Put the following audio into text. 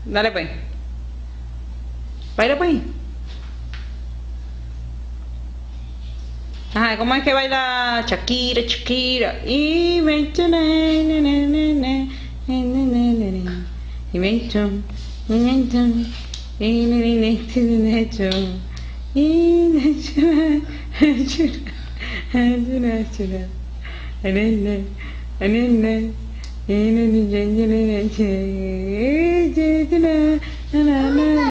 Dale pues. Baila pues. Ajá, ¿cómo es que baila Shakira, Shakira? Y me echo, y me echo, y me echo, y me echo, y me echo,